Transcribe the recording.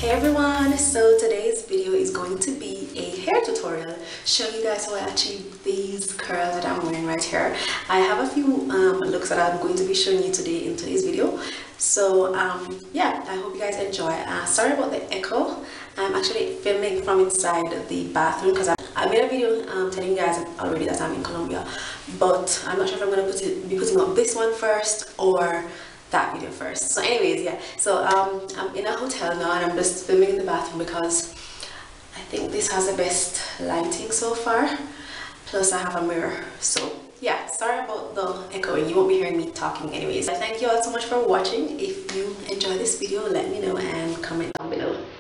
Hey everyone, so today's video is going to be a hair tutorial showing you guys how I achieve these curls that I'm wearing right here. I have a few looks that I'm going to be showing you today in today's video. So yeah, I hope you guys enjoy. Sorry about the echo. I'm actually filming from inside the bathroom because I made a video telling you guys already that I'm in Colombia, but I'm not sure if I'm going to be putting up this one first or that video first. So anyways, yeah, so I'm in a hotel now and I'm just filming in the bathroom because I think this has the best lighting so far, plus I have a mirror. So yeah, sorry about the echoing, you won't be hearing me talking anyways. Thank you all so much for watching. If you enjoy this video, let me know and comment down below.